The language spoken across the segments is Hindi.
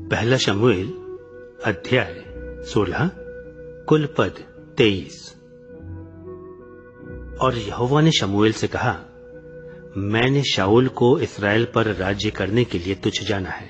पहला शमूएल अध्याय 16 कुल पद 23। और यहोवा ने शमूएल से कहा, मैंने शाऊल को इस्राएल पर राज्य करने के लिए तुझ जाना है।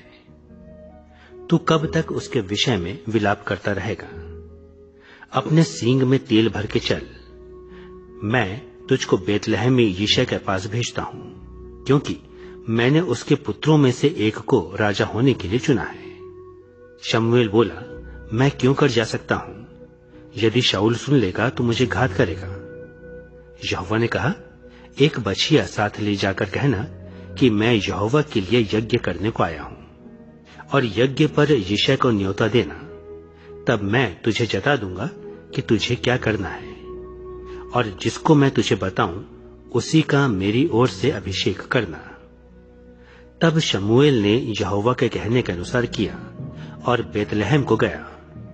तू कब तक उसके विषय में विलाप करता रहेगा? अपने सींग में तेल भर के चल। मैं तुझको बेतलहम में यिशै के पास भेजता हूं, क्योंकि मैंने उसके पुत्रों में से एक को राजा होने के लिए चुना है। शमूएल बोला, मैं क्यों कर जा सकता हूं? यदि शाऊल सुन लेगा तो मुझे घात करेगा। यहोवा ने कहा, एक बछिया साथ ले जाकर कहना कि मैं यहोवा के लिए यज्ञ करने को आया हूं, और यज्ञ पर यिशै को न्योता देना। तब मैं तुझे जता दूंगा कि तुझे क्या करना है, और जिसको मैं तुझे बताऊं उसी का मेरी ओर से अभिषेक करना। तब शमूएल ने यहोवा के कहने के अनुसार किया और बेतलहम को गया।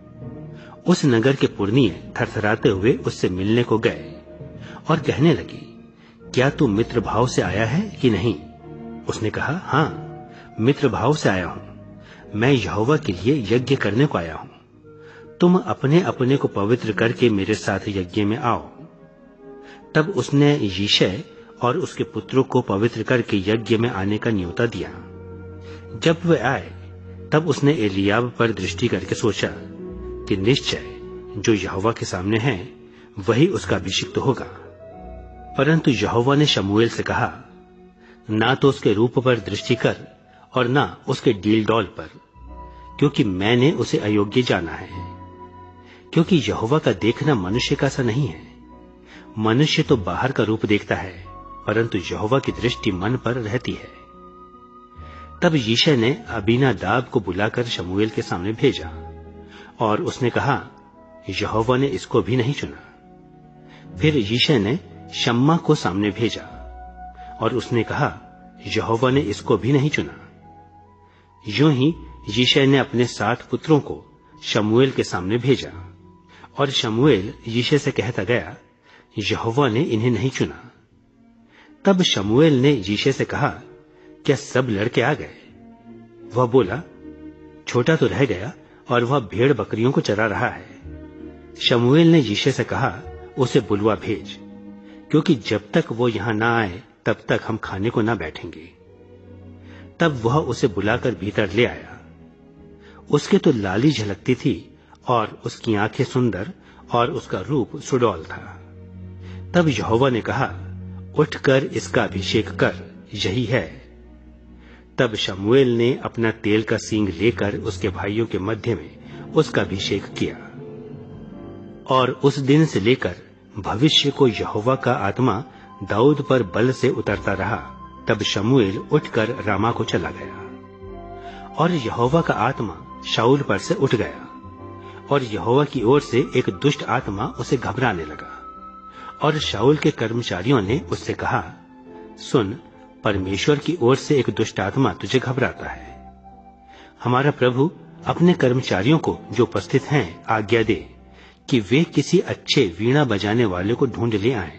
उस नगर के पुरनिये थरथराते हुए उससे मिलने को गए और कहने लगे, क्या तू मित्र भाव से आया है कि नहीं? उसने कहा, हाँ, मित्र भाव से आया हूं। मैं यहोवा के लिए यज्ञ करने को आया हूं। तुम अपने अपने को पवित्र करके मेरे साथ यज्ञ में आओ। तब उसने यिशै और उसके पुत्रों को पवित्र करके यज्ञ में आने का न्योता दिया। जब वे आए तब उसने एलियाब पर दृष्टि करके सोचा कि निश्चय जो यहोवा के सामने है वही उसका अभिषिक्त होगा। परंतु यहोवा ने शमूएल से कहा, ना तो उसके रूप पर दृष्टि कर और ना उसके डील डौल पर, क्योंकि मैंने उसे अयोग्य जाना है। क्योंकि यहोवा का देखना मनुष्य का सा नहीं है। मनुष्य तो बाहर का रूप देखता है, परंतु यहोवा की दृष्टि मन पर रहती है। तब यिशै ने अबीनादाब को बुलाकर शमूएल के सामने भेजा, और उसने कहा, यहोवा ने इसको भी नहीं चुना। फिर यिशै ने शम्मा को सामने भेजा, और उसने कहा, यहोवा ने इसको भी नहीं चुना। यूं ही यिशै ने अपने 7 पुत्रों को शमूएल के सामने भेजा, और शमूएल यिशै से कहता गया, यहोवा ने इन्हें नहीं चुना। तब शमूएल ने यिशै से कहा, क्या सब लड़के आ गए? वह बोला, छोटा तो रह गया और वह भेड़ बकरियों को चरा रहा है। शमूएल ने यिशै से कहा, उसे बुलवा भेज, क्योंकि जब तक वो यहां ना आए तब तक हम खाने को ना बैठेंगे। तब वह उसे बुलाकर भीतर ले आया। उसके तो लाली झलकती थी और उसकी आंखें सुंदर और उसका रूप सुडौल था। तब यहोवा ने कहा, उठकर इसका अभिषेक कर, यही है। तब शमूएल ने अपना तेल का सींग लेकर उसके भाइयों के मध्य में उसका अभिषेक किया। और उस दिन से लेकर भविष्य को यहोवा का आत्मा दाऊद पर बल से उतरता रहा। तब शमूएल उठकर रामा को चला गया, और यहोवा का आत्मा शाऊल पर से उठ गया, और यहोवा की ओर से एक दुष्ट आत्मा उसे घबराने लगा। और शाऊल के कर्मचारियों ने उससे कहा, सुन, परमेश्वर की ओर से एक दुष्ट आत्मा तुझे घबराता है। हमारा प्रभु अपने कर्मचारियों को जो उपस्थित हैं आज्ञा दे कि वे किसी अच्छे वीणा बजाने वाले को ढूंढ ले आएं।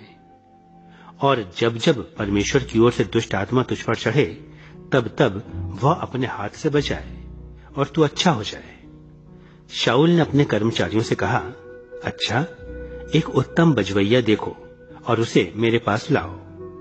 और जब जब परमेश्वर की ओर से दुष्ट आत्मा तुझ पर चढ़े तब तब वह अपने हाथ से बचाए और तू अच्छा हो जाए। शाऊल ने अपने कर्मचारियों से कहा, अच्छा, एक उत्तम बजवैया देखो और उसे मेरे पास लाओ।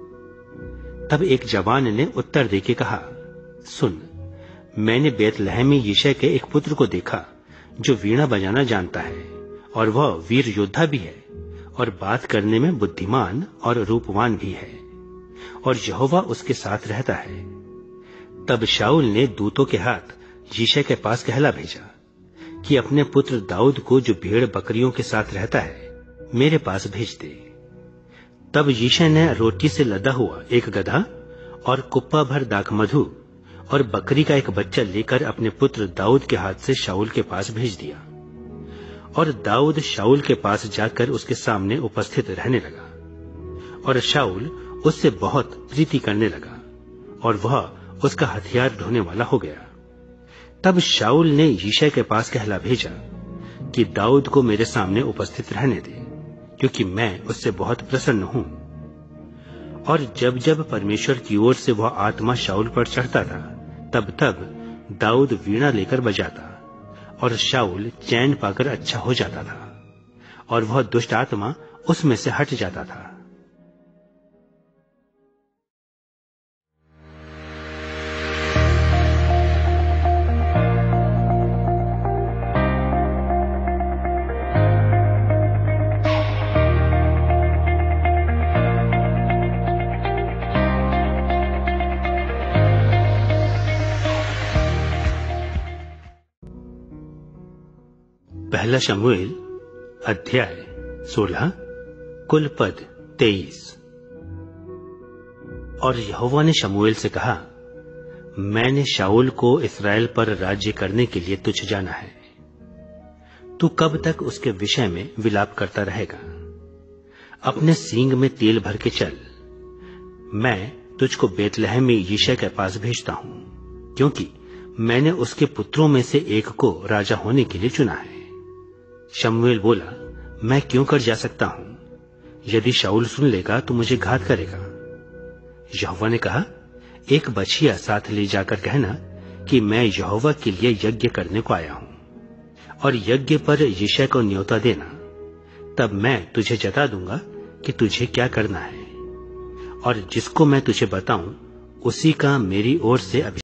तब एक जवान ने उत्तर देके कहा, सुन, मैंने बेतलहम में यिशै के एक पुत्र को देखा जो वीणा बजाना जानता है, और वह वीर योद्धा भी है और बात करने में बुद्धिमान और रूपवान भी है, और यहोवा उसके साथ रहता है। तब शाऊल ने दूतों के हाथ यिशै के पास कहला भेजा कि अपने पुत्र दाऊद को जो भेड़ बकरियों के साथ रहता है मेरे पास भेज दे। तब यिशै ने रोटी से लदा हुआ एक गधा और कुप्पा भर दाखमधु और बकरी का एक बच्चा लेकर अपने पुत्र दाऊद के हाथ से शाऊल के पास भेज दिया। और दाऊद शाऊल के पास जाकर उसके सामने उपस्थित रहने लगा, और शाऊल उससे बहुत प्रीति करने लगा, और वह उसका हथियार ढोने वाला हो गया। तब शाऊल ने यिशै के पास कहला भेजा कि दाऊद को मेरे सामने उपस्थित रहने दे, क्योंकि मैं उससे बहुत प्रसन्न हूं। और जब जब परमेश्वर की ओर से वह आत्मा शाऊल पर चढ़ता था तब तब दाऊद वीणा लेकर बजाता और शाऊल चैन पाकर अच्छा हो जाता था और वह दुष्ट आत्मा उसमें से हट जाता था। पहला शमूएल अध्याय 16 कुल पद 23। और यहोवा ने शमूएल से कहा, मैंने शाऊल को इस्राएल पर राज्य करने के लिए तुझ जाना है। तू कब तक उसके विषय में विलाप करता रहेगा? अपने सींग में तेल भर के चल। मैं तुझको बेतलहम में यिशै के पास भेजता हूं, क्योंकि मैंने उसके पुत्रों में से एक को राजा होने के लिए चुना है। शमूएल बोला, मैं क्यों कर जा सकता हूं? यदि शाऊल सुन लेगा तो मुझे घात करेगा। यहोवा ने कहा, एक बछिया साथ ले जाकर कहना कि मैं यहोवा के लिए यज्ञ करने को आया हूं, और यज्ञ पर यिशै को न्योता देना। तब मैं तुझे जता दूंगा कि तुझे क्या करना है, और जिसको मैं तुझे बताऊं उसी का मेरी ओर से